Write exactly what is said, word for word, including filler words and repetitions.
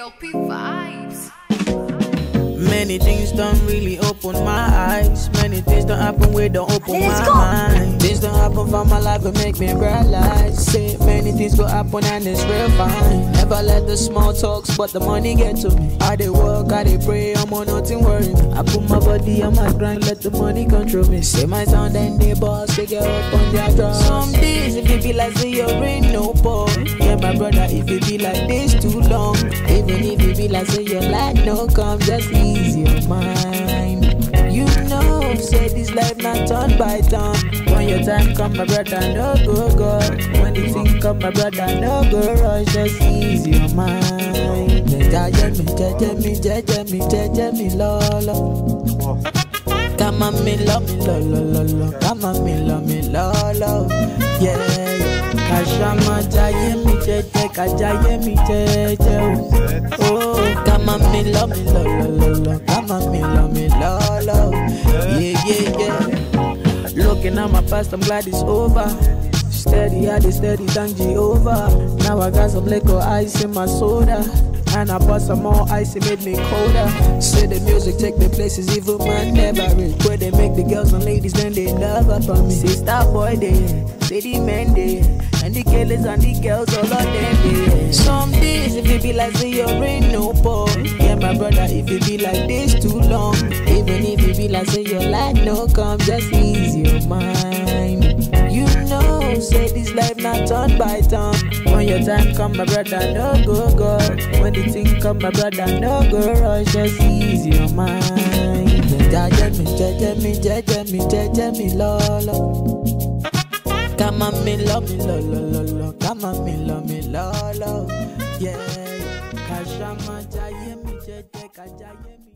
L P vibes. Many things don't really open my eyes. Many things don't happen we don't open Let's my go. mind. Things don't happen for my life but make me realize. Say many things go happen and it's real fine. Never let the small talks but the money get to me. I dey work, I dey pray, I'm on nothing worry me. I put my body on my grind, let the money control me. Say my sound and they boss, they get up on their drums. Some days if it be like say you're in no ball. Yeah my brother, if it be like this too long. Even if it be like say your life no come, just ease your mind. You know, say this life not turn by turn. When your time come, my brother, no go go. When the thing come, my brother, no go rush. Just ease your mind. Jaja me, jaja me, jaja me, jaja me, lolo. Come on, me love me, lo lo lo lo. Come on, me love me, lo lo. Yeah, yeah. Kashama jaye mi jeje, kajaye mi jeje. Oh, come on, me love me, lo lo lo lo. Come on, me love me, lo lo. Yeah, yeah, yeah. Looking at my past, I'm glad it's over. Steady, I did steady, thank Jehovah. Now I got some liquor ice in my soda. And I bought some more ice, it made me colder. Say the music take me places even man never reach. Where they make the girls and ladies, then they love up on me. Say star boy they, say the men they, and the killers and the girls all of them they. Some days if it be like say you're in no ball. Yeah my brother, if it be like this too long. Even if it be like say your life no come, just ease your mind. You know, say this life not turn by turn. When your time come, my brother, no go go. When the thing come, my brother, no go rush. Just ease your mind. Jaja me, jaja me, jaja me, jaja me, lolo. Come on, me love me, lo lo lo lo. Come on, me love me, lolo. Yeah, Kashama jaye me, jaja kajaye me.